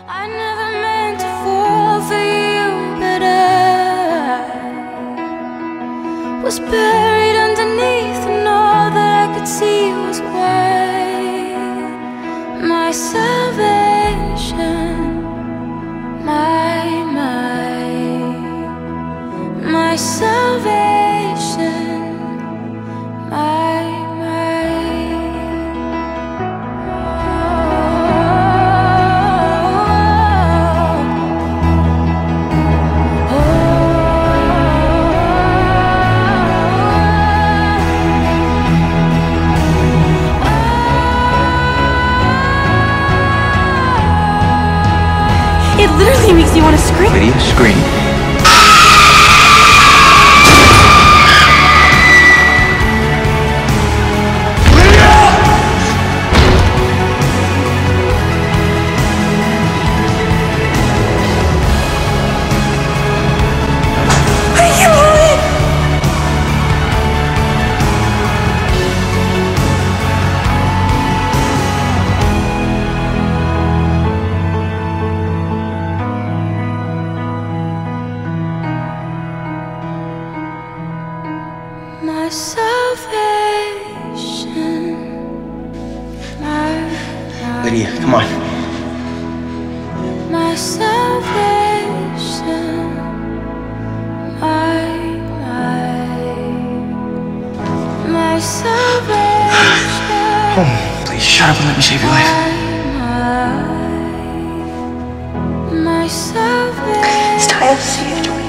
I never meant to fall for you, but I was buried underneath, and all that I could see was white. My salvation, my salvation, my It literally makes me want to scream. Lydia, scream. My salvation, Lydia, come on. my salvation, my salvation. Oh, please shut up and let me save your life. My salvation. It's time to see it.